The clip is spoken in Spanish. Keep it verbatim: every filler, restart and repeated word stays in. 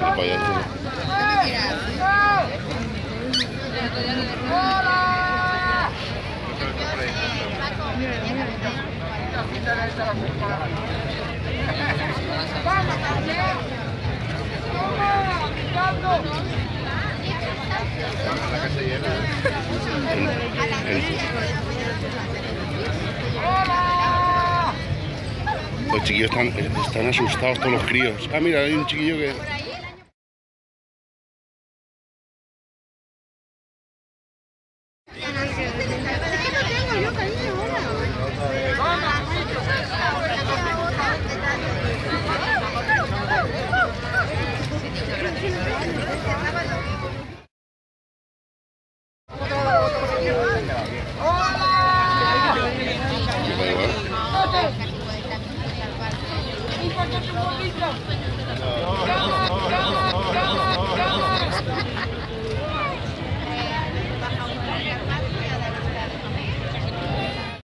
payaso. Los chiquillos están, están asustados, todos los críos. Ah, mira, hay un chiquillo que...